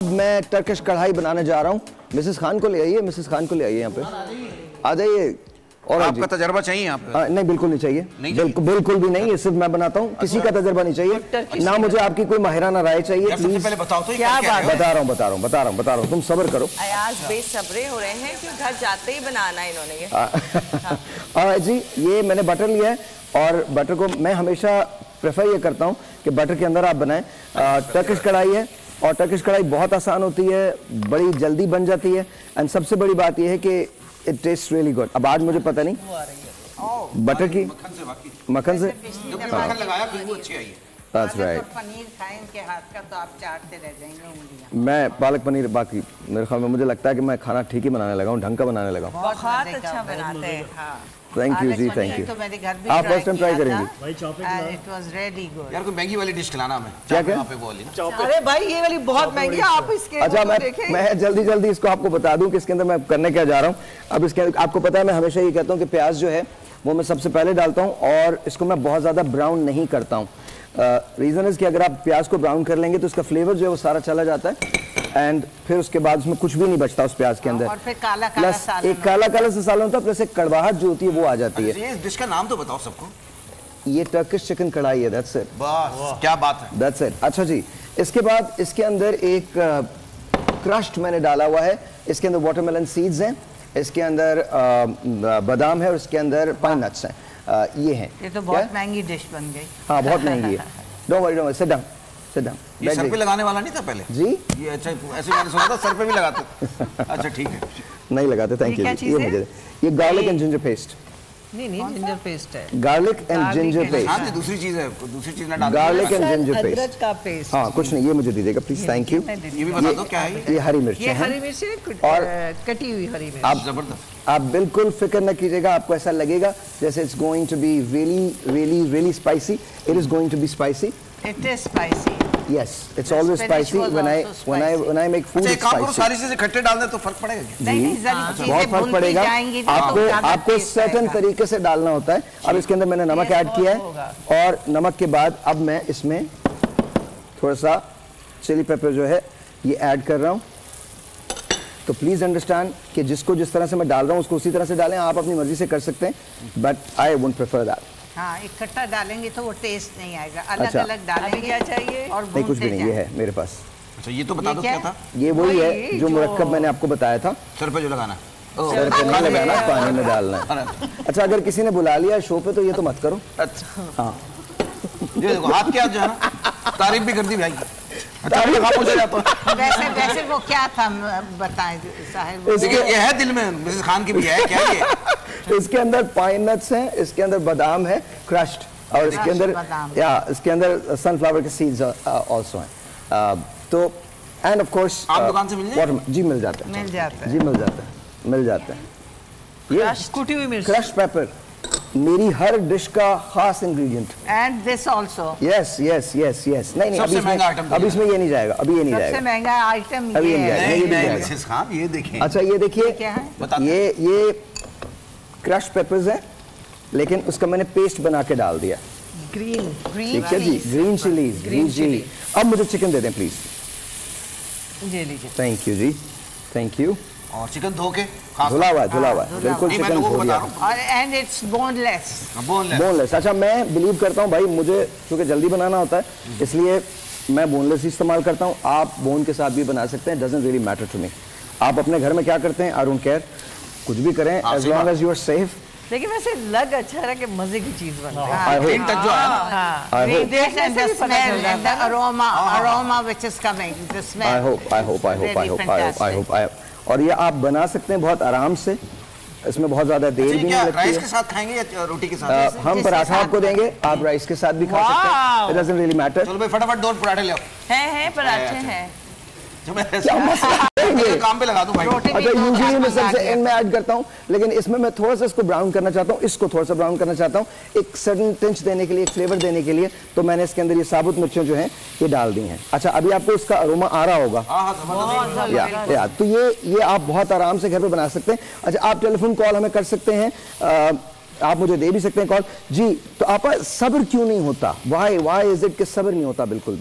मैं टर्किश कढ़ाई बनाने जा रहा हूँ। मिसेस खान को ले आइए, मिसेस खान को ले आइए यहाँ पे, आ जाइए। और आपका तजर्बा चाहिए यहाँ पे? नहीं, बिल्कुल नहीं चाहिए, बिल्कुल भी नहीं। ये सिर्फ मैं बनाता हूँ, किसी का तजर्बा नहीं चाहिए ना। मुझे आपकी कोई माहिराना राय चाहिए, प्लीज। पहले बताओ तो क्या बात। बता रहा हूँ, तुम सब्र करो। अयाज बेसब्रे हो रहे हैं कि घर जाते ही बनाना है इन्होंने ये। जी, ये मैंने बटर लिया है और बटर को मैं हमेशा प्रेफर ये करता हूँ कि बटर के अंदर आप बनाएं। टर्किश कढ़ाई है और टर्किश कढ़ाई बहुत आसान होती है, बड़ी जल्दी बन जाती है। एंड सबसे बड़ी बात यह है कि इट टेस्ट रियली गुड। अब आज मुझे पता नहीं बटर की मक्खन से लगाया खुशबू अच्छी आई है। That's right. पनीर खाएं इनके हाथ का तो आप चाटते रह जाएंगे उंगलियां। मैं पालक पनीर, बाकी मेरे ख्याल में मुझे लगता है कि मैं खाना ठीक ही बनाने लगा हूँ, ढंग का बनाने लगा हूँ। बहुत अच्छा बनाते हैं। थैंक यू जी, थैंक यू। तो मेरे घर भी आप फर्स्ट टाइम ट्राई करेंगे? It was ready good. यार कोई महंगी वाली डिश खिलाना हमें। क्या अरे भाई ये वाली बहुत महंगी है, आप इसके अच्छा मैं जल्दी इसको आपको बता दूं कि इसके अंदर मैं करने क्या जा रहा हूँ। अब इसके आपको पता है मैं हमेशा ये कहता हूँ कि प्याज जो है वो मैं सबसे पहले डालता हूँ और इसको मैं बहुत ज़्यादा ब्राउन नहीं करता हूँ। रीज़न इज़ कि अगर आप प्याज को ब्राउन कर लेंगे तो उसका फ्लेवर जो है वो सारा चला जाता है एंड फिर उसके बाद उसमें कुछ भी नहीं बचता उस प्याज के अंदर। और फिर काला प्लस एक काला सा सालन होता है, प्लस एक कड़वाहट जो होती है वो आ जाती है। इस डिश का नाम तो बताओ सबको। ये टर्किश चिकन कढ़ाई है, दैट्स इट। बस क्या बात है, दैट्स इट। अच्छा जी, इसके बाद इसके अंदर एक क्रश्ड मैंने डाला हुआ है। इसके अंदर वाटरमेलन सीड्स हैं, इसके अंदर बादाम है और इसके अंदर पाइन नट्स हैं। ये हैं। ये तो बहुत महंगी डिश बन गई। हाँ, बहुत महंगी है। Don't worry, sit down, sit down. ये सर पे लगाने वाला नहीं था पहले जी? ये अच्छा ऐसे मैंने सुना था सर पे भी लगाते। अच्छा ठीक है, नहीं लगाते। Thank you. ये गार्लिक एंड जिंजर पेस्ट। नहीं जिंजर पेस्ट है। Garlic and ginger paste. हाँ, दूसरी चीज है, दूसरी चीज ना डाल। गार्लिक एंड जिंजर पेस्ट, अदरक का पेस्ट। हाँ, कुछ नहीं, ये मुझे दीजिएगा प्लीज। Thank you. ये भी बता दो क्या है ये हरी मिर्च है। हरी मिर्च और कटी हुई हरी मिर्च। आप जबरदस्त, आप बिल्कुल फिक्र न कीजिएगा, आपको ऐसा लगेगा जैसे it's going to be really spicy. It is going to be spicy. It is spicy. Yes, it's always spicy when I make food. अच्छा, काम करो सारी चीजें इकट्ठे डाल दें तो फर्क पड़ेगा क्या? नहीं, बहुत फर्क पड़ेगा। आपको सर्टेन तरीके से डालना होता है। अब इसके अंदर मैंने नमक ऐड किया है और नमक के बाद अब मैं इसमें थोड़ा सा चिली पेपर जो है ये ऐड कर रहा हूँ। तो प्लीज अंडरस्टैंड कि जिसको जिस तरह से मैं डाल रहा हूँ उसको उसी तरह से डालें। आप अपनी मर्जी से कर सकते हैं, but I wouldn't prefer that. हाँ, इकट्ठा डालेंगे तो वो टेस्ट नहीं आएगा। अलग-अलग डालेंगे। क्या चाहिए? और नहीं, कुछ भी नहीं, ये है मेरे पास। अच्छा, ये तो बता दो क्या था? ये वही है जो मुरक्कब मैंने आपको बताया था। सर पे जो लगाना, सर पे नहीं लगाना, पानी में डालना है। अच्छा, अगर किसी ने बुला लिया शो पे तो ये तो मत करो। अच्छा हाँ, ये देखो हाथ क्या जो है ना, तारीफ भी कर दी भाई। वैसे वो क्या था बताएं साहिब। ये है दिल में, मिसेस खान की भी है क्या ये? इसके अंदर पाइन नट्स हैं, इसके अंदर बादाम है क्रश्ड, और इसके अंदर सनफ्लावर के सीड्स आल्सो हैं। तो एंड ऑफ कोर्स आप दुकान से मिल जाते? जी मिल जाते हैं, जी मिल जाते हैं। ये कुटी हुई मिर्च, क्रश्ड पेपर मेरी हर डिश का खास ingredient. And this also. Yes. नहीं, अभी इसमें ये नहीं जाएगा, अभी ये नहीं जाएगा। सबसे महंगा आइटम अभी ये है। मिसेस खान ये देखें। अच्छा, ये देखिए, क्या है? ये क्रश्ड पेपर्स है, लेकिन उसका मैंने पेस्ट बना के डाल दिया। ग्रीन ठीक है जी, ग्रीन चिली। अब मुझे चिकन दे दें प्लीज। ये लीजिए। थैंक यू जी, थैंक यू। और चिकन धो के धुला हुआ बिल्कुल चिकन धो दिया। और एंड इट्स बोनलेस। अच्छा, मैं बिलीव करता हूँ भाई, मुझे क्योंकि जल्दी बनाना होता है इसलिए मैं बोनलेस ही इस्तेमाल करता हूँ। आप बोन के साथ भी बना सकते हैं, doesn't really matter to me. आप अपने घर में क्या करते हैं, आई डोंट केयर, कुछ भी करें as long as you are safe. लेकिन वैसे लग अच्छा रहा कि मजे की चीज बन रही है। और ये आप बना सकते हैं बहुत आराम से, इसमें बहुत ज्यादा देर भी नहीं लगती है। राइस के साथ खाएंगे या रोटी के साथ? हम पराठा आपको देंगे, आप राइस के साथ भी खा सकते हैं, इट डजंट रियली मैटर। चलो भाई फटाफट 2 पराठे ले आओ। हैं पराठे हैं काम पे लगा दूं भाई। अच्छा, यूजुअली मैं सबसे एंड में ऐड करता हूं, लेकिन इसमें मैं थोड़ा सा इसको ब्राउन करना चाहता हूं, इसको थोड़ा सा ब्राउन करना चाहता हूं, एक सर्टेन टेंच देने के लिए, एक फ्लेवर देने के लिए। तो मैंने इसके अंदर ये साबुत मिर्चें जो हैं ये डाल दी हैं। अच्छा, अभी आपको इसका अरोमा आ रहा होगा। या तो ये आप बहुत आराम से घर पे बना सकते हैं। अच्छा, आप टेलीफोन कॉल हमें कर सकते हैं, आप मुझे दे भी सकते हैं कॉल जी। तो आप सब्र क्यों नहीं होता, वाई इज इट कि सब्र नहीं होता बिल्कुल भी?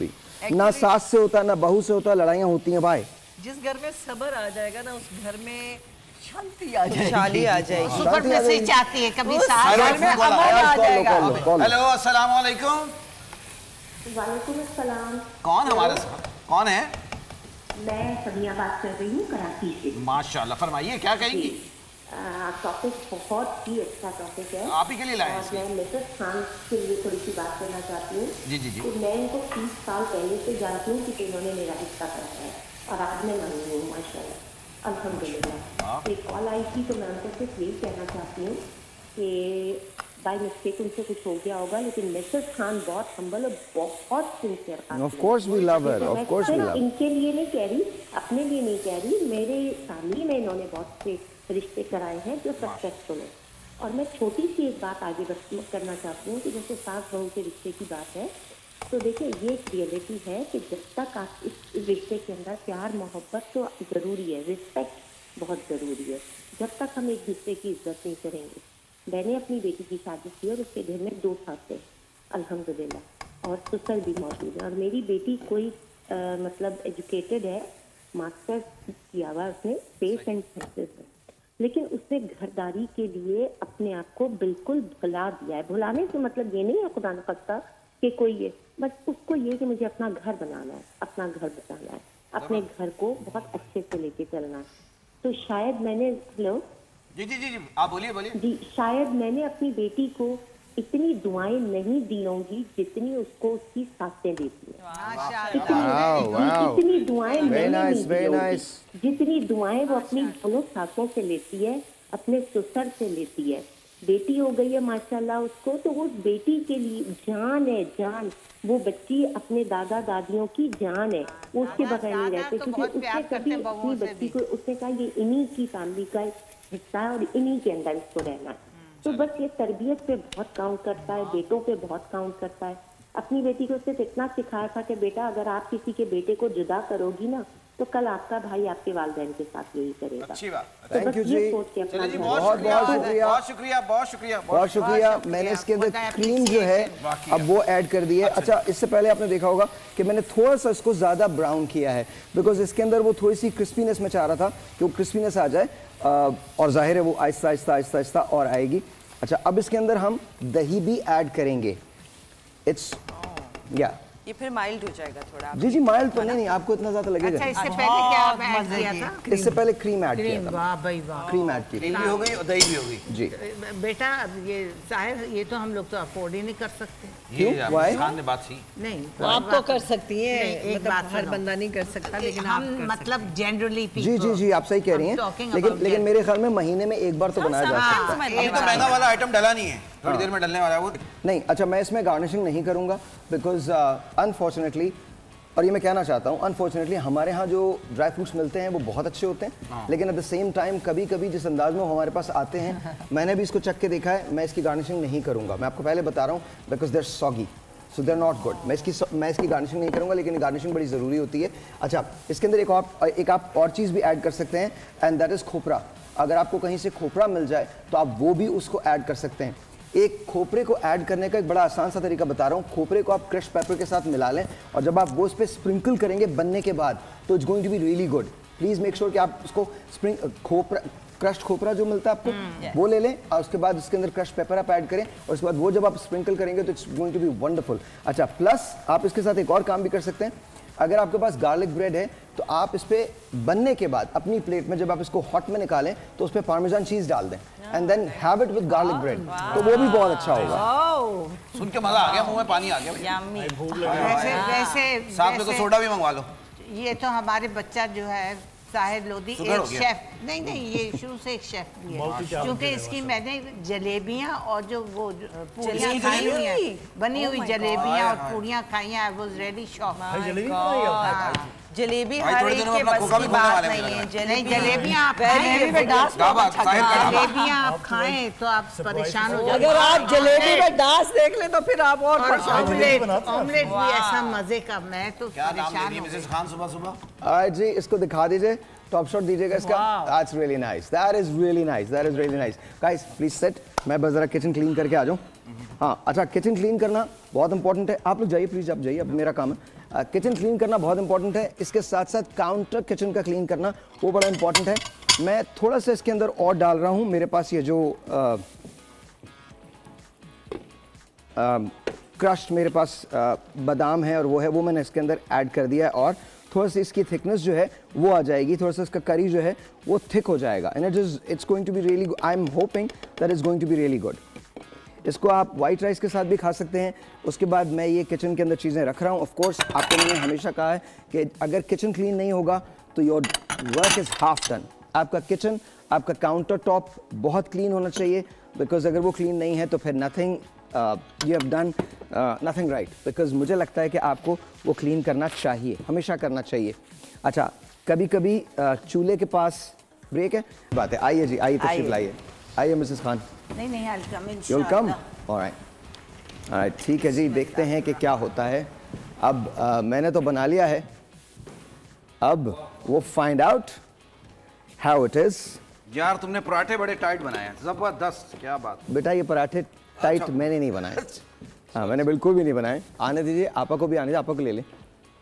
ना सास से होता, ना बहू से होता, लड़ाइयाँ होती हैं भाई। जिस घर में सब्र आ जाएगा ना, उस घर में शांति आ जाएगी, खुशहाली आ जाएगी। सुपर मैसेज आती है कभी सास घर में अमन आ जाएगा। हेलो, अस्सलाम वालेकुम। वालेकुम अस्सलाम। कौन हमारे साथ, कौन है? मैं सबिया बात कर रही हूँ कराची से। माशाल्लाह, फरमाइए क्या कहेंगी? टॉपिक बहुत ही अच्छा टॉपिक है, आप ही के लिए लाए। और मैं मिसेस खान के लिए थोड़ी सी बात करना चाहती हूँ। जी जी जी। तो मैं इनको 30 साल पहले से जानती हूँ कि इन्होंने मेरा रिश्ता कराया है, और आज मैं मानी हूँ माशाल्लाह, अल्हम्दुलिल्लाह। एक कॉल आई थी तो मैं उनको सिर्फ यही कहना चाहती हूँ कि बाय मिस्टेक उनसे कुछ हो गया होगा, लेकिन मिसेस खान बहुत हम्बल और बहुत sincere. Of course we love her, of course we love. इनके लिए नहीं कह रही, अपने लिए नहीं कह रही, मेरे फैमिली में इन्होंने बहुत से रिश्ते कराए हैं जो सक्सेसफुल है। और मैं छोटी सी एक बात आगे करना चाहती हूँ कि जैसे सास बहू के रिश्ते की बात है, तो देखिए ये एक रियलिटी है कि जब तक आप इस रिश्ते के अंदर प्यार मोहब्बत तो ज़रूरी है, रिस्पेक्ट बहुत ज़रूरी है। जब तक हम एक दूसरे की इज्जत नहीं करेंगे। मैंने अपनी बेटी की शादी की और उसके घर में 2 सास थे अल्हम्दुलिल्लाह, और ससुर भी मौजूद है। और मेरी बेटी कोई मतलब एजुकेटेड है, मास्टर्स किया हुआ उसने स्पेस एंड साइंसेस में, लेकिन उसने घरदारी के लिए अपने आप को बिल्कुल भुला दिया है। भुलाने से मतलब ये नहीं है खुदा न खास्ता कि कोई ये, बस उसको ये कि मुझे अपना घर बनाना है, अपना घर बचाना है, अपने घर को बहुत अच्छे से लेके चलना है। तो शायद मैंने, हेलो जी जी जी जी, आप बोलिए बोलिए। जी, शायद मैंने अपनी बेटी को इतनी दुआएं नहीं दी होंगी जितनी उसको उसकी सासें देती हैं। इतनी दुआएं मैंने नहीं दी होंगी जितनी दुआएं वो अपनी दोनों सासों से लेती है, अपने ससुर से लेती है। बेटी हो गई है माशाल्लाह उसको, तो उस बेटी के लिए जान है, जान। वो बच्ची अपने दादा दादियों की जान है, वो उसके बगैर नहीं रहते, क्योंकि उसने कभी अपनी बच्ची को, उसने कहा ये इन्हीं की फैमिली का हिस्सा है और इन्हीं के अंदर इसको रहना है। तो बस ये तरबियत पे बहुत काउंट करता है, बेटों पे बहुत काउंट करता है। अपनी बेटी को सिर्फ इतना सिखाया था कि बेटा अगर आप किसी के बेटे को जुदा करोगी ना, तो कल आपका भाई आपके वालिदैन के साथ यही करेगा। अच्छी बात, थैंक यू जी, चलिए जी, बहुत शुक्रिया, बहुत शुक्रिया, बहुत शुक्रिया, बहुत शुक्रिया। मैंने इसके अंदर क्रीम जो है अब वो ऐड कर दी है। अच्छा, इससे पहले आपने देखा होगा कि मैंने थोड़ा सा इसको ज़्यादा ब्राउन किया है, बिकॉज इसके अंदर वो थोड़ी सी क्रिस्पीनेस में चाह रहा था कि वो क्रिस्पीनेस आ जाए, और जाहिर है वो आहिस्ता आहिस्ता आहिस्ता आहिस्ता और आएगी। अच्छा, अब इसके अंदर हम दही भी ऐड करेंगे। इट्स या ये फिर माइल्ड हो जाएगा थोड़ा। जी जी, माइल्ड तो नहीं, आपको इतना ज्यादा लगेगा। अच्छा, इससे पहले क्या ऐड किया था? इससे पहले क्रीम ऐड किया था। वाह भाई वाह, क्रीम ऐड की, क्रीम भी हो गई और दही भी हो गई जी। बेटा ये साहिर, ये तो हम लोग तो अफोर्ड ही नहीं कर सकते। क्यों? Why? खान ने बात सी नहीं तो आप तो कर सकती हैं, एक मतलब बात हर सुनो। बंदा नहीं कर सकता, लेकिन आप हम कर मतलब जनरली जी जी जी, आप सही कह रही हैं, लेकिन मेरे ख्याल में महीने में एक बार तो बनाया जा सकता है। अभी तो महंगा वाला आइटम डला नहीं है, थोड़ी देर में डलने वाला है वो। नहीं, अच्छा, मैं इसमें गार्निशिंग नहीं करूंगा बिकॉज अनफॉर्चुनेटली, और ये मैं कहना चाहता हूँ, अनफॉर्चुनेटली हमारे यहाँ जो ड्राई फ्रूट्स मिलते हैं वो बहुत अच्छे होते हैं, लेकिन एट द सेम टाइम कभी कभी जिस अंदाज में वो हमारे पास आते हैं, मैंने भी इसको चख के देखा है, मैं इसकी गार्निशिंग नहीं करूँगा। मैं आपको पहले बता रहा हूँ, because there soggy, so there not good. मैं इसकी गार्निशिंग नहीं करूँगा, लेकिन गार्निशिंग बड़ी ज़रूरी होती है। अच्छा, इसके अंदर एक आप और चीज़ भी ऐड कर सकते हैं, एंड दैट इज़ खोपरा। अगर आपको कहीं से खोपरा मिल जाए तो आप वो भी उसको ऐड कर सकते हैं। एक खोपरे को ऐड करने का एक बड़ा आसान सा तरीका बता रहा हूँ। खोपरे को आप क्रश पेपर के साथ मिला लें, और जब आप वो उस पर स्प्रिंकल करेंगे बनने के बाद, तो it's going to be really good. Please make sure कि आप उसको क्रश्ड खोपरा जो मिलता है आपको वो ले लें, और उसके बाद उसके अंदर क्रश पेपर आप ऐड करें, और उसके बाद वो जब आप स्प्रिंकल करेंगे तो it's going to be wonderful. अच्छा, प्लस आप इसके साथ एक और काम भी कर सकते हैं। अगर आपके पास गार्लिक ब्रेड है तो आप इस पे बनने के बाद अपनी प्लेट में जब आप इसको हॉट में निकालें तो उस पे पार्मेजान चीज डाल दें, and then have it with garlic bread, तो वो भी बहुत अच्छा होगा। सुन के मजा आ गया, मुंह में पानी आ गया। वैसे साथ में तो सोडा भी मंगवा लो। ये तो हमारे बच्चा जो है साहिर लोधी एक शेफ, नहीं ये शुरू से एक शेफ भी है, क्योंकि इसकी मैंने जलेबियां और जो वो पूरियां खाई हुई हैं, बनी हुई जलेबियां और पूरियां खाई हैं। I was really shocked. जलेबी हर एक के बस की बात नहीं है। जलेबियां आप खाएं तो आप परेशान हो जाएंगे। अगर आप जलेबी में डांस देख लें तो फिर आप और ऑमलेट भी ऐसा मजे का, मैं तो परेशान हूँ। मिसेस खान सुबह सुबह आज जी इसको दिखा दीजिए, टॉप शॉट दीजिएगा इसका। That's really nice, that is really nice, that is really nice. Guys please set, मैं बस जरा किचन क्लीन करके आ जाऊँ। हाँ, अच्छा, किचन क्लीन करना बहुत इंपॉर्टेंट है। आप लोग जाइए प्लीज, आप जाइए, अब मेरा काम है। किचन क्लीन करना बहुत इंपॉर्टेंट है, इसके साथ साथ काउंटर किचन का क्लीन करना वो बड़ा इंपॉर्टेंट है। मैं थोड़ा सा इसके अंदर और डाल रहा हूँ। मेरे पास ये जो क्रश्ड मेरे पास बादाम है और वो मैंने इसके अंदर ऐड कर दिया है, और थोड़ा सा इसकी थिकनेस जो है वो आ जाएगी, थोड़ा सा इसका करी जो है वो थिक हो जाएगा, and it's going to be really, I am hoping that is going to be really good. इसको आप वाइट राइस के साथ भी खा सकते हैं। उसके बाद मैं ये किचन के अंदर चीज़ें रख रहा हूँ। ऑफ कोर्स आपको मैंने हमेशा कहा है कि अगर किचन क्लीन नहीं होगा तो your work is half done. आपका किचन, आपका काउंटर टॉप बहुत क्लीन होना चाहिए, बिकॉज अगर वो क्लीन नहीं है तो फिर nothing you have done nothing right, because मुझे लगता है कि आपको वो क्लीन करना चाहिए, हमेशा करना चाहिए। अच्छा, कभी कभी चूल्हे के पास ब्रेक है, बात है, आइए जी, आइए तशरीफ लाइए, आइए मिसेस खान। नहीं I'll come You'll come? All right, ठीक है जी, देखते हैं कि क्या होता है। अब मैंने तो बना लिया है, अब वो find out how it is. यार तुमने पराठे बड़े टाइट बनाए हैं, जबरदस्त, क्या बात। बेटा ये पराठे टाइट मैंने नहीं बनाए, हाँ मैंने बिल्कुल भी नहीं बनाए। आने दीजिए, आपा को भी आने दीजिए, आपा को ले लें।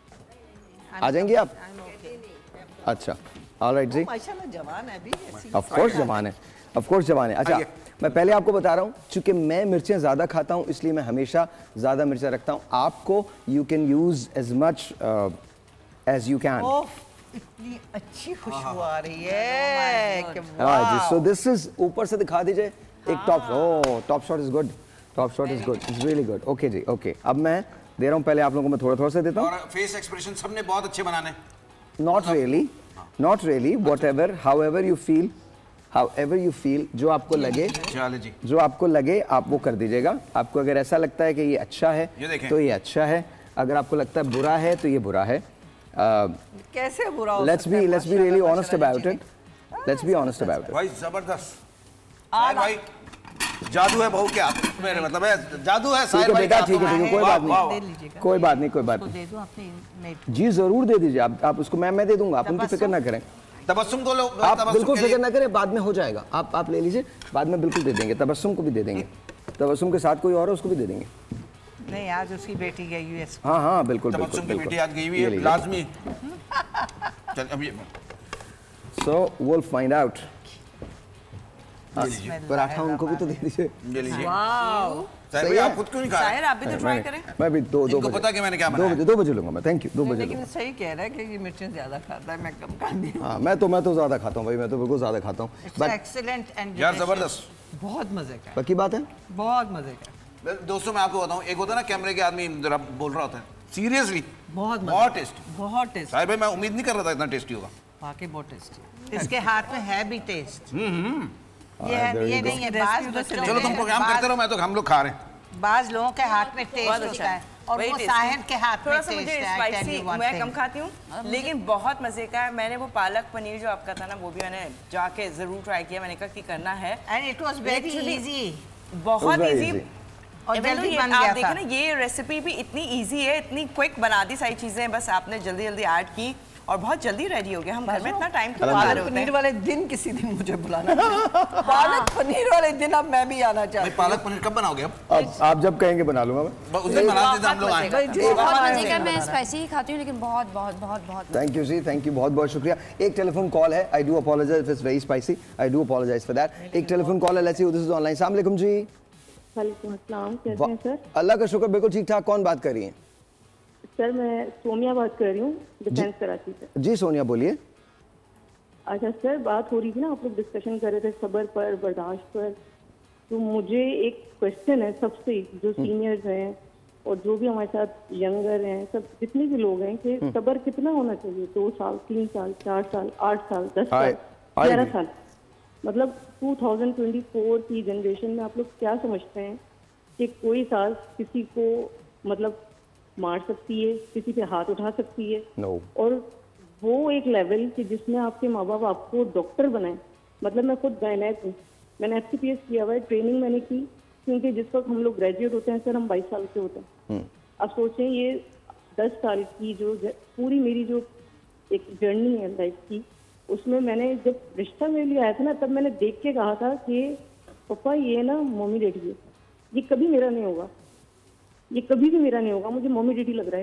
आ जाएंगे आप? अच्छा, ऑलराइट जी। माशाल्लाह जवान है अभी। ऑफ कोर्स जवान है, ऑफ कोर्स जवान है। अच्छा, मैं पहले आपको बता रहा हूँ, चूंकि मैं मिर्चें ज़्यादा खाता हूँ इसलिए मैं हमेशा ज़्यादा मिर्चें रखता हूँ। आपको you can use as much as you can. इतनी अच्छी खुशबू आ रही है। हाँ जी, सो दिस इज, ऊपर से दिखा दीजिए एक top. Oh, top shot is good, top shot is good, it's really good. Okay जी, ओके, अब मैं दे रहा हूँ, पहले आप लोगों को मैं थोड़ा थोड़ा सा देता हूँ। और फेस एक्सप्रेशन सबने बहुत अच्छे बनाने। Not really, whatever, however you feel, जो आपको लगे, जो आपको लगे आप वो कर दीजिएगा। आपको अगर ऐसा लगता है कि ये अच्छा है तो ये अच्छा है, अगर आपको लगता है बुरा है तो ये बुरा है। कैसे बुरा हो let's be really honest about it, let's be honest about it। भाई जबरदस्त, साहिर भाई जादू है बहू के हाथ, मेरे मतलब है जादू है साहिर भाई। बेटा ठीक है, कोई बात नहीं, कोई बात नहीं, कोई बात नहीं, दे दो अपने जी जरूर दे दीजिए आप उसको, मैं दे दूंगा, आप उनकी फिक्र ना करें। तबस्सुम को लो, आप बिल्कुल फिक्र ना करें, बाद में हो जाएगा, आप ले लीजिए, बाद में बिल्कुल दे देंगे। तबस्सुम को भी दे देंगे, तबस्सुम के साथ कोई और है उसको भी दे देंगे। नहीं, आज उसकी बेटी गई यूएस। हाँ बिल्कुल, तबस्सुम की बेटी आज गई हुई है, लाजमी। चल अब ये सो विल फाइंड आउट। पराठा उनको भी तो दे दीजिए। वाओ, साहिर आप खुद क्यों नहीं खा रहे? साहिर आप भी तो ट्राई करें। मैं भी दो इनको पता कि मैंने क्या बनाया। 2 बजे लूंगा मैं, थैंक यू, 2 बजे। लेकिन सही कह रहा है कि ये मिर्चें ज्यादा खाता है, मैं कम खाती हूँ। हाँ, मैं तो ज़्यादा खाता हूँ भाई, मैं तो बिल्कुल ज़्यादा खाता हूँ। बट एक्सीलेंट एंड यार जबरदस्त, बहुत मजे का, बाकी बात है, बहुत मजे का। दोस्तों मैं आपको बताऊं, एक होता है ना कैमरे के आदमी जरा बोल रहा होता है, सीरियसली बहुत टेस्ट, बहुत टेस्ट। साहिर भाई मैं उम्मीद नहीं कर रहा था इतना टेस्टी होगा। वाकई बहुत टेस्टी। इसके हाथ में है भी टेस्ट। ये नहीं है, चलो तुम प्रोग्राम करते रहो, मैं तो हम लोग खा रहे हैं। बाज लोगों के हाथ में टेस्ट होता है और वो साहिर के हाथ में थोड़ा सा मुझे टेस्ट है। स्पाइसी मैं कम खाती हूँ, लेकिन बहुत मजे का है। मैंने वो पालक पनीर जो आपका था ना, वो भी मैंने जाके जरूर ट्राई किया, मैंने कहा कि करना है, and it was very easy, बहुत इजी और जल्दी बन गया आप था। देखो ना, ये रेसिपी भी इतनी इजी है, इतनी क्विक बना दी सारी चीजें, बस आपने जल्दी जल्दी ऐड की और बहुत जल्दी रेडी हो गया। हम घर में इतना टाइम क्यों लगा रहे पालक होते पनीर हैं? वाले दिन किसी दिन मुझे बुलाना। पालक पनीर वाले दिन अब मैं भी आना चाहती हूँ। पालक पनीर कब बनाओगे? अब आप जब कहेंगे बना लूंगा मैं, उस दिन बना देते हम लोग आएंगे। बहुत मजे का, मैं स्पाइसी ही खाती हूँ, लेकिन बहुत बहुत बहुत बहुत। थैंक यू जी, थैंक यू, बहुत बहुत शुक्रिया। एक टेलीफोन कॉल है, I do apologise if it's very spicy, I do apologise for that. एक टेलीफोन कॉल है, let's see who this is online. अस्सलाम वालेकुम जी। वालेकुम अस्सलाम, कैसे हैं सर? अल्लाह का शुक्र, बिल्कुल ठीक ठाक। कौन बात कर रही हैं? सर मैं सोनिया बात कर रही हूँ, डिफेंस कराची से। जी सोनिया बोलिए। अच्छा सर, बात हो रही थी ना, आप लोग डिस्कशन कर रहे थे सब्र पर, बर्दाश्त पर, तो मुझे एक क्वेश्चन है सबसे, जो सीनियर्स हैं और जो भी हमारे साथ यंगर हैं, सब जितने भी लोग हैं, कि सब्र कितना होना चाहिए? 2 साल, 3 साल, 4 साल, 8 साल, 10 साल, 11 साल? मतलब 2024 की जनरेशन में आप लोग क्या समझते हैं कि कोई साल किसी को मतलब मार सकती है, किसी पे हाथ उठा सकती है? No. और वो एक लेवल कि जिसमें आपके माँ बाप आपको डॉक्टर बनाए। मतलब मैं खुद गायनेक हूँ, मैंने FCPS किया हुआ है, ट्रेनिंग मैंने की, क्योंकि जिस वक्त हम लोग ग्रेजुएट होते हैं सर, हम 22 साल के होते हैं। अब सोचें, ये 10 साल की जो पूरी मेरी जो एक जर्नी है लाइफ की, उसमें मैंने जब रिश्ता मेरे लिए आया था ना, तब मैंने देख के कहा था कि पापा ये ना मम्मी डैडी है, ये कभी मेरा नहीं होगा, ये कभी भी मेरा नहीं होगा, मुझे मम्मी डैडी लग रहा है।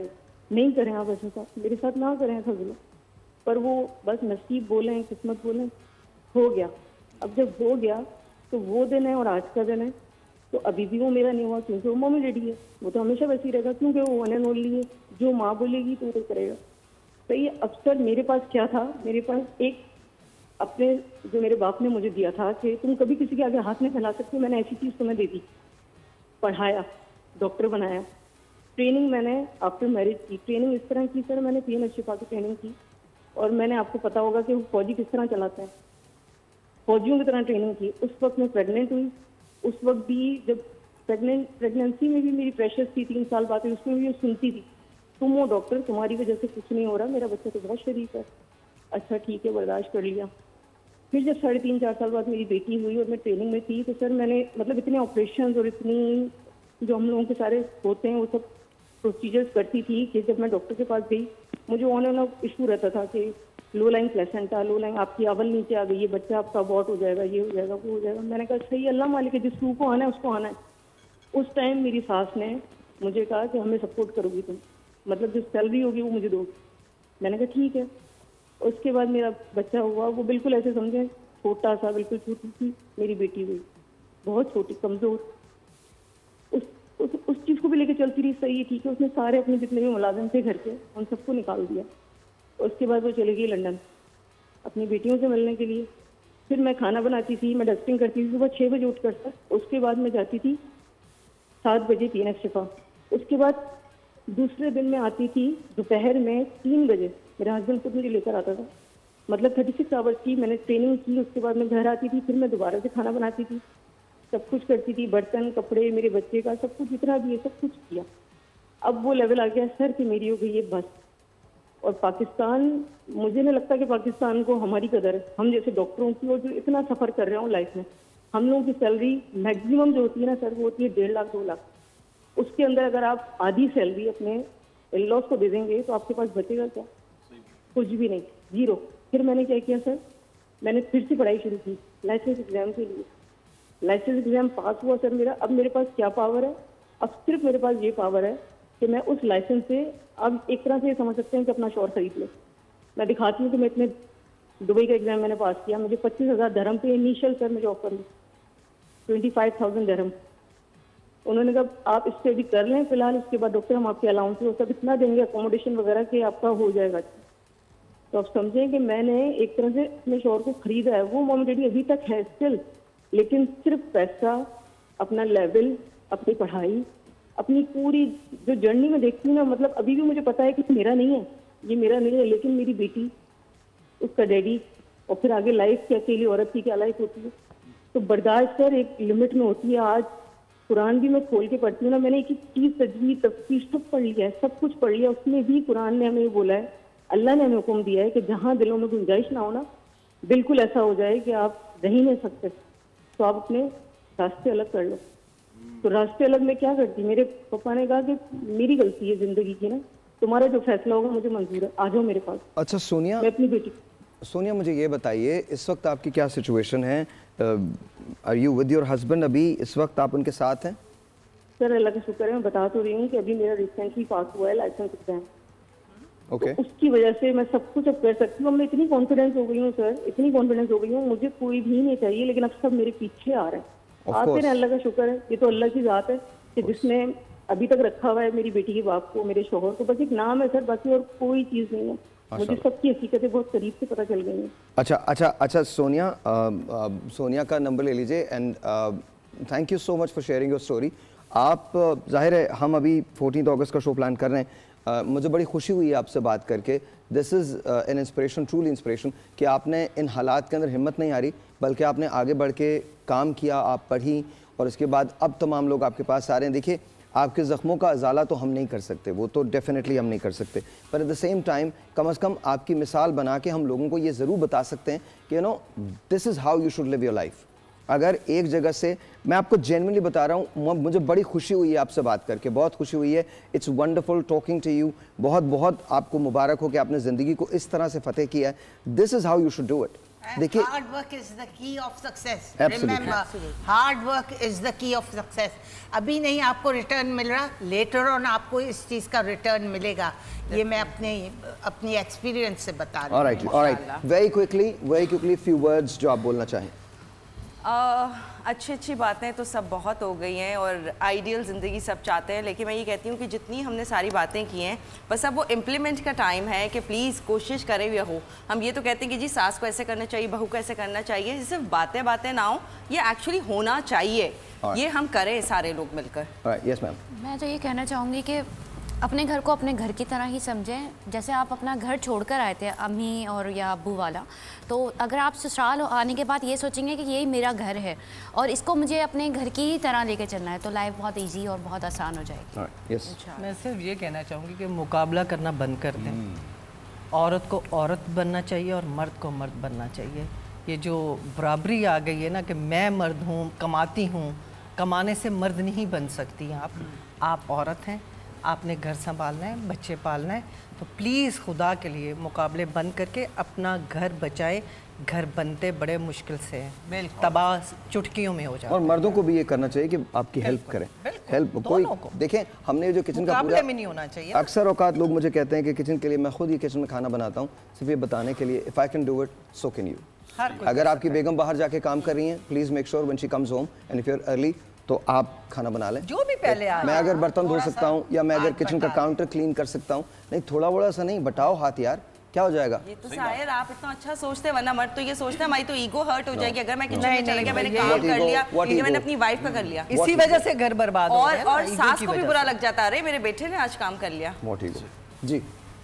नहीं करें आप ऐसा साहब, मेरे साथ ना करें ऐसा जुल्म। पर वो बस नसीब बोले, किस्मत बोले, हो गया। अब जब हो गया तो वो दिन है और आज का दिन है, तो अभी भी वो मेरा नहीं हुआ क्योंकि वो मम्मी डैडी है, वो तो हमेशा वैसे ही रहेगा क्योंकि वो वन एंड ओनली है। जो माँ बोलेगी तो वो करेगा। तो ये अवसर मेरे पास क्या था, मेरे पास एक अपने जो मेरे बाप ने मुझे दिया था कि तुम कभी किसी के आगे हाथ नहीं फैला सकते, मैंने ऐसी चीज़ तुम्हें दे दी। पढ़ाया, डॉक्टर बनाया, ट्रेनिंग मैंने आफ्टर मैरिज की। ट्रेनिंग इस तरह की सर, मैंने PNS शिफा की ट्रेनिंग की और मैंने आपको पता होगा कि वो फौजी किस तरह चलाते हैं, फौजियों की तरह ट्रेनिंग की। उस वक्त मैं प्रेग्नेंट हुई, उस वक्त भी जब प्रेगनेंसी में भी मेरी प्रेशर थी, 3 साल बाद उसमें भी सुनती थी, तुम वो डॉक्टर, तुम्हारी वजह से कुछ नहीं हो रहा, मेरा बच्चा तो बहुत शरीफ है। अच्छा ठीक है, बर्दाश्त कर लिया। फिर जब 3.5-4 साल बाद मेरी बेटी हुई और मैं ट्रेनिंग में थी, तो सर मैंने मतलब इतने ऑपरेशन और इतनी जो हम लोगों के सारे होते हैं वो सब प्रोसीजर्स करती थी कि जब मैं डॉक्टर के पास गई, मुझे ऑन एंड ऑफ इशू रहता था कि low line placenta, low line आपकी अवल नीचे आ गई है, बच्चा आपका अबॉर्ट हो जाएगा, ये हो जाएगा, वो हो जाएगा। मैंने कहा सही, अल्लाह मालिक है, जिस रूह को आना है उसको आना है। उस टाइम मेरी सास ने मुझे कहा कि हमें सपोर्ट करोगी तुम, मतलब जो सैलरी होगी वो मुझे दोगी। मैंने कहा ठीक है। उसके बाद मेरा बच्चा हुआ, वो बिल्कुल ऐसे समझे छोटा सा, बिल्कुल छोटी सी मेरी बेटी हुई, बहुत छोटी, कमजोर। उस चीज़ को भी लेके चलती रही, सही है ठीक है। उसने सारे अपने जितने भी मुलाजिम थे घर के उन सबको निकाल दिया। उसके बाद वो चली गई लंदन अपनी बेटियों से मिलने के लिए। फिर मैं खाना बनाती थी, मैं डस्टिंग करती थी सुबह 6 बजे उठकर सर। उसके बाद मैं जाती थी 7 बजे PNS शिफा। उसके बाद दूसरे दिन मैं आती थी दोपहर में 3 बजे, मेरा हस्बैंड खुद मुझे लेकर आता था। मतलब 36 आवर्स की मैंने ट्रेनिंग की। उसके बाद मैं घर आती थी, फिर मैं दोबारा से खाना बनाती थी, सब कुछ करती थी, बर्तन, कपड़े, मेरे बच्चे का सब कुछ, जितना भी है सब कुछ किया। अब वो लेवल आ गया सर कि मेरी हो गई है बस। और पाकिस्तान, मुझे नहीं लगता कि पाकिस्तान को हमारी कदर है, हम जैसे डॉक्टरों की, और जो इतना सफ़र कर रहे हो लाइफ में। हम लोगों की सैलरी मैक्सिमम जो होती है ना सर, वो होती है 1.5 लाख 2 लाख। उसके अंदर अगर आप आधी सैलरी अपने इन-लॉज को दे देंगे तो आपके पास बचेगा क्या? कुछ भी नहीं, जीरो। फिर मैंने क्या किया सर, मैंने फिर से पढ़ाई शुरू की लाइसेंस एग्जाम के लिए। लाइसेंस एग्जाम पास हुआ सर मेरा। अब मेरे पास क्या पावर है? अब सिर्फ मेरे पास ये पावर है कि मैं उस लाइसेंस से, अब एक तरह से ये समझ सकते हैं कि अपना शोर खरीद लो। मैं दिखाती हूँ कि मैं इतने, दुबई का एग्जाम मैंने पास किया, मुझे 25,000 दरहम पे इनिशियल सर मुझे ऑफर ली, 25,000 दरहम। उन्होंने कहा आप स्टडी कर लें फिलहाल, उसके बाद डॉक्टर हम आपके अलाउंस वो सब इतना देंगे, अकोमोडेशन वगैरह के आपका हो जाएगा। तो आप समझें कि मैंने एक तरह से अपने शोर को खरीदा है। वो मॉम डैडी अभी तक है स्टिल, लेकिन सिर्फ पैसा, अपना लेवल, अपनी पढ़ाई, अपनी पूरी जो जर्नी में देखती हूँ ना, मतलब अभी भी मुझे पता है कि मेरा नहीं है, ये मेरा नहीं है, लेकिन मेरी बेटी, उसका डैडी, और फिर आगे लाइफ की, अकेली औरत की क्या लाइफ होती है। तो बर्दाश्त सर एक लिमिट में होती है। आज कुरान भी मैं खोल के पढ़ती हूँ ना, मैंने एक चीज़, तजवीज़, तफ्सीर सब पढ़ लिया है, सब कुछ पढ़ लिया। उसमें भी कुरान ने हमें बोला है, अल्लाह ने हमें हुक्म दिया है कि जहाँ दिलों में गुंजाइश ना हो ना, बिल्कुल ऐसा हो जाए कि आप रह ही नहीं सकते, तो आप अपने रास्ते अलग कर लो। तो रास्ते अलग में क्या करती, मेरे पापा ने कहा कि मेरी गलती है जिंदगी की ना, तुम्हारा जो फैसला होगा मुझे मंजूर है, आ जाओ मेरे पास। अच्छा सोनिया, मैं अपनी बेटी, सोनिया मुझे ये बताइए, इस वक्त आपकी क्या सिचुएशन है? Are you with your husband? अभी इस वक्त आप उनके साथ हैं? सर अल्लाह का शुक्र है, मैं बता तो रही हूँ कि अभी मेरा रिसेंटली पास हुआ है लाइसेंस एग्जाम। ओके। तो उसकी वजह से मैं सब कुछ अब कर सकती हूँ। मैं इतनी कॉन्फिडेंस हो गई हूँ सर, इतनी कॉन्फिडेंस हो गई हूँ, मुझे कोई भी नहीं चाहिए, लेकिन अब सब मेरे पीछे आ रहे हैं। आते हैं, अल्लाह का शुक्र है, ये तो अल्लाह की जात है कि जिसने अभी तक रखा हुआ है मेरी बेटी के बाप को, मेरे शोहर को। बस एक नाम है सर, बाकी और कोई चीज़ नहीं है। मुझे सबकी हकीकतें बहुत करीब से पता चल गई हैं। अच्छा सोनिया, सोनिया का नंबर ले लीजिए and thank you so much for sharing your story. आप जाहिर है हम अभी 14 अगस्त का शो प्लान कर रहे हैं। मुझे बड़ी खुशी हुई है आपसे बात करके। This is an inspiration, truly inspiration, कि आपने इन हालात के अंदर हिम्मत नहीं हारी, बल्कि आपने आगे बढ़ के काम किया, आप पढ़ी, और उसके बाद अब तमाम लोग आपके पास आ रहे हैं। देखिए, आपके ज़ख्मों का अजाला तो हम नहीं कर सकते, वो तो डेफिनेटली हम नहीं कर सकते, पर एट द सेम टाइम कम से कम आपकी मिसाल बना के हम लोगों को ये ज़रूर बता सकते हैं कि you know this is how you should live your life. अगर एक जगह से, मैं आपको जेन्युइनली बता रहा हूँ, मुझे बड़ी खुशी हुई है आपसे बात करके, बहुत खुशी हुई है। It's wonderful talking to you. बहुत बहुत आपको मुबारक हो कि आपने ज़िंदगी को इस तरह से फ़तेह किया है। This is how you should do it. देखिए, hard work is the key of success. Remember, hard work is the key of success. अभी नहीं आपको रिटर्न मिल रहा, लेटर ऑन आपको इस चीज का रिटर्न मिलेगा। ये मैं अपनी एक्सपीरियंस से बता रही हूँ। Alright, very quickly few words जो आप बोलना चाहें। अच्छी बातें तो सब बहुत हो गई हैं और आइडियल ज़िंदगी सब चाहते हैं, लेकिन मैं ये कहती हूँ कि जितनी हमने सारी बातें की हैं बस अब वो इम्प्लीमेंट का टाइम है कि प्लीज़ कोशिश करें हुए हो। हम ये तो कहते हैं कि जी सास को ऐसे करना चाहिए, बहू को ऐसे करना चाहिए, सिर्फ बातें ना हो, ये एक्चुअली होना चाहिए। ये हम करें सारे लोग मिलकर। Yes ma'am. मैं तो ये कहना चाहूँगी कि अपने घर को अपने घर की तरह ही समझें। जैसे आप अपना घर छोड़कर आए थे, अम्मी और या अब्बू वाला, तो अगर आप ससुराल आने के बाद ये सोचेंगे कि यही मेरा घर है और इसको मुझे अपने घर की ही तरह लेके चलना है, तो लाइफ बहुत इजी और बहुत आसान हो जाएगी। यस, मैं सिर्फ ये कहना चाहूँगी कि मुकाबला करना बंद कर दें। औरत को औरत बनना चाहिए और मर्द को मर्द बनना चाहिए। ये जो बराबरी आ गई है ना कि मैं मर्द हूँ, कमाती हूँ, कमाने से मर्द नहीं बन सकती आप औरत हैं, आपने घर संभालना है, बच्चे पालना है, तो प्लीज़ खुदा के लिए मुकाबले बंद करके अपना घर बचाए। घर बनते बड़े मुश्किल से हैं, तबाह चुटकियों में हो जाए। और मर्दों को भी ये करना चाहिए कि आपकी हेल्प करें। हेल्प कोई देखें, हमने जो किचन का पूरा में नहीं होना चाहिए। अक्सर औकात लोग मुझे कहते हैं कि किचन के लिए, मैं खुद ये किचन में खाना बनाता हूँ सिर्फ ये बताने के लिए, if I can do it so can you. अगर आपकी बेगम बाहर जाके काम कर रही हैं, please make sure when she comes home and if you are early तो आप खाना बना लें। जो भी पहले आ मैं अगर बर्तन धो सकता हूँ या मैं अगर किचन का काउंटर क्लीन कर सकता हूँ, नहीं थोड़ा बड़ा सा नहीं, बटाओ हाथ यार, क्या हो जाएगा। ये तो शायर आप इतना अच्छा सोचते हैं, वरना मर्द तो ये सोचता है हमारी तो ईगो हर्ट हो जाएगी अगर मैं किचन में चला गया, मैंने काम कर लिया, ये मैंने अपनी वाइफ का कर लिया, इसी वजह से घर बर्बाद हो गया और सास को भी बुरा लग जाता है, अरे मेरे बेटे ने आज काम कर लिया। जी,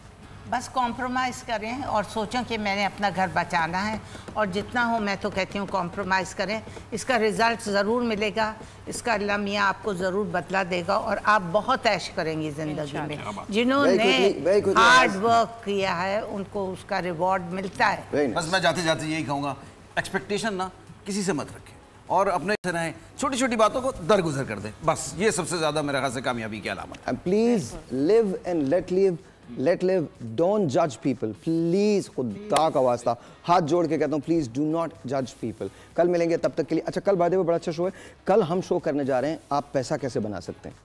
बस कॉम्प्रोमाइज़ करें और सोचें कि मैंने अपना घर बचाना है, और जितना हो मैं तो कहती हूँ कॉम्प्रोमाइज़ करें। इसका रिज़ल्ट ज़रूर मिलेगा, इसका अल्लाह मियाँ आपको ज़रूर बदला देगा और आप बहुत ऐश करेंगी ज़िंदगी में। जिन्होंने हार्ड वर्क किया है उनको उसका रिवॉर्ड मिलता है। बस मैं जाते जाते यही कहूँगा, एक्सपेक्टेशन ना किसी से मत रखें और अपने से रहें, छोटी छोटी बातों को दरगुजर कर दें, बस ये सबसे ज़्यादा मेरे ख्याल से कामयाबी की अलामत है। Please live and let live, don't जज पीपल प्लीज़, खुदा का वास्ता हाथ जोड़ के कहता हूँ, प्लीज़ डू नॉट जज पीपल। कल मिलेंगे, तब तक के लिए। अच्छा, कल बाद में बड़ा अच्छा शो है, कल हम शो करने जा रहे हैं आप पैसा कैसे बना सकते हैं।